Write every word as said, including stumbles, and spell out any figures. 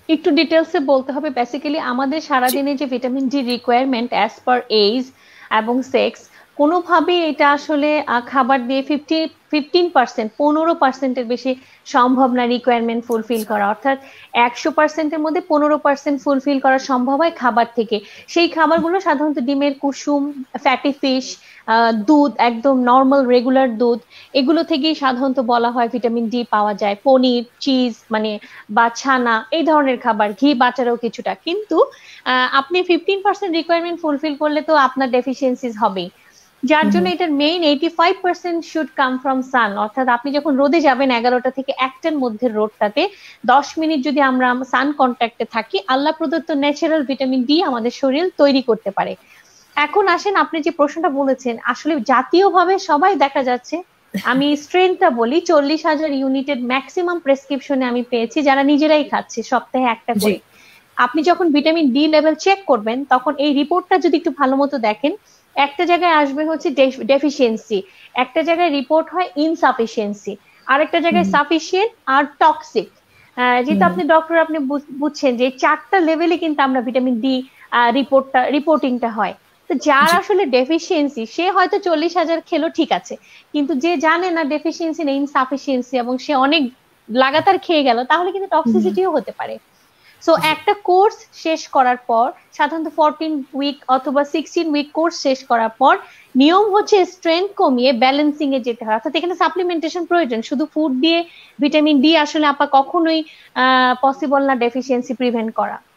একটু ডিটেলসে বলতে হবে। বেসিক্যালি আমাদের সারাদিনে যে vitamin D requirement as per age এবং সেক্স, কোনোভাবেই এটা আসলে আহ, খাবার দিয়ে ফিফটি ফিফটিন পার্সেন্ট পনেরো পার্সেন্টের বেশি সম্ভব না রিকোয়ারমেন্ট ফুলফিল করা। অর্থাৎ একশো পার্সেন্টের মধ্যে পনেরো পার্সেন্ট ফুলফিল করা সম্ভব হয় খাবার থেকে। সেই খাবারগুলো সাধারণত ডিমের কুসুম, ফ্যাটি ফিশ, দুধ, একদম নর্মাল রেগুলার দুধ, এগুলো থেকেই সাধারণত বলা হয় ভিটামিন ডি পাওয়া যায়। পনির, চিজ মানে বা ছানা, এই ধরনের খাবার, ঘি বাটারও কিছুটা। কিন্তু আহ, আপনি ফিফটিন পার্সেন্ট রিকোয়ারমেন্ট ফুলফিল করলে তো আপনার ডেফিসিয়েন্সিস হবেই। যার জন্য এটার main eighty five percent should come from sun. অর্থাৎ আপনি যখন রোদে যাবেন এগারোটা থেকে একটার মধ্যে রোদটাতে দশ মিনিট যদি আমরা সান কন্ট্যাক্টে থাকি, আল্লাহ প্রদত্ত ন্যাচারাল ভিটামিন ডি আমাদের শরীর তৈরি করতে পারে। এখন আসেন, আপনি যে প্রশ্নটা বলেছেন, আসলে জাতীয়ভাবে সবাই দেখা যাচ্ছে, আমি স্ট্রেনটা বলি, চল্লিশ হাজার ইউনিটের ম্যাক্সিমাম প্রেসক্রিপশনে আমি পেয়েছি যারা নিজেরাই খাচ্ছে সপ্তাহে একটা জি। করে। আপনি যখন ভিটামিন ডি লেভেল চেক করবেন তখন এই রিপোর্টটা যদি একটু ভালো মতো দেখেন, একটা জায়গায় আসবে হচ্ছে ডেফিসিয়েন্সি, একটা জায়গায় রিপোর্ট হয় ইনসাফিসিয়েন্সি, আরেকটা জায়গায় হুম সাফিসিয়েন্ট আর টক্সিক। যেহেতু হুম আপনি ডক্টর, আপনি বুঝ- বুঝছেন যে চারটা লেভেলে কিন্তু আমরা ভিটামিন ডি রিপোর্টটা রিপোর্টিংটা হয়। তো যার জি। আসলে ডেফিসিয়েন্সি সে হয়তো চল্লিশ হাজার খেলো, ঠিক আছে, কিন্তু যে জানে না ডেফিসিয়েন্সি না ইনসাফিসিয়েন্সি এবং সে অনেক লাগাতার খেয়ে গেল, তাহলে কিন্তু হুম টক্সিসিটিও হতে পারে। সো জি। একটা কোর্স শেষ করার পর, সাধারণত ফোরটিন উইক অথবা সিক্সটিন উইক কোর্স শেষ করার পর নিয়ম হচ্ছে স্ট্রেংথ কমিয়ে ব্যালেন্সিং এ যেতে হয়। অর্থাৎ এখানে সাপ্লিমেন্টেশন প্রয়োজন, শুধু ফুড দিয়ে ভিটামিন ডি আসলে আপা কখনোই আহ পসিবল না ডেফিসিয়েন্সি প্রিভেন্ট করা।